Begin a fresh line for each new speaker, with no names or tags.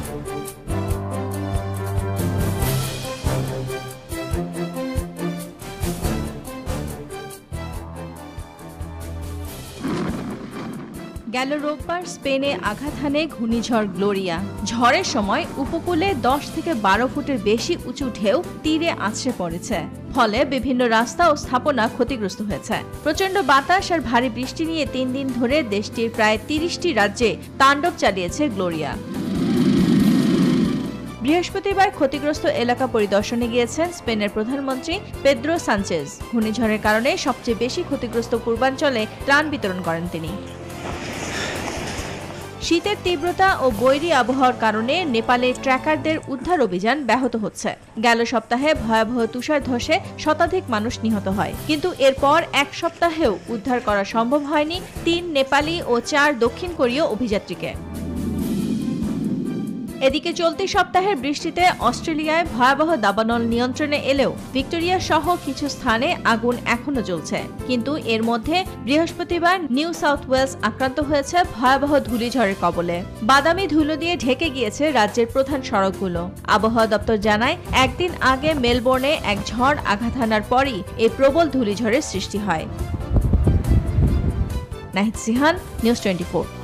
গেল রোববার স্পেনে আঘাত হানে ঘূর্ণিঝড় গ্লোরিয়া। ঝড়ের সময় উপকূলে 10 থেকে 12 ফুটের বেশি উঁচু ঢেউ তীরে আছড়ে পড়েছে, ফলে বিভিন্ন রাস্তা ও স্থাপনা ক্ষতিগ্রস্ত হয়েছে। প্রচণ্ড বাতাস আর ভারী বৃষ্টি নিয়ে 3 দিন ধরে দেশটির প্রায় 30টি রাজ্যে তাণ্ডব চালিয়েছে গ্লোরিয়া। বৃহস্পতিবার ক্ষতিগ্রস্ত এলাকা পরিদর্শনে গিয়েছেন স্পেনের প্রধানমন্ত্রী পেদ্রো সানচেজ। ঘূর্ণিঝড়ের কারণে সবচেয়ে বেশি ক্ষতিগ্রস্ত পূর্বাঞ্চলে ত্রাণ বিতরণ করেন তিনি। শীতের তীব্রতা ও বৈরী আবহাওয়ার কারণে নেপালে ট্র্যাকারদের উদ্ধার অভিযান ব্যাহত হচ্ছে। গেল সপ্তাহে ভয়াবহ তুষার ধসে শতাধিক মানুষ নিহত হয়, কিন্তু এরপর এক সপ্তাহেও উদ্ধার করা সম্ভব হয়নি 3 নেপালি ও 4 দক্ষিণ কোরীয় অভিযাত্রীকে। এদিকে চলতি সপ্তাহের বৃষ্টিতে অস্ট্রেলিয়ায় ভয়াবহ দাবানল নিয়ন্ত্রণে এলেও ভিক্টোরিয়া সহ কিছু স্থানে আগুন এখনো জ্বলছে। কিন্তু এর মধ্যে বৃহস্পতিবার নিউ সাউথ ওয়েলস আক্রান্ত হয়েছে ভয়াবহ ধূলিঝড়ের কবলে। বাদামি ধুলো দিয়ে ঢেকে গিয়েছে রাজ্যের প্রধান সড়কগুলো। আবহাওয়া দপ্তর জানায়, একদিন আগে মেলবোর্নে এক ঝড় আঘাত হানার পরই এই প্রবল ধূলিঝড়ের সৃষ্টি হয়। নাহিদ সিহান, নিউজ 24।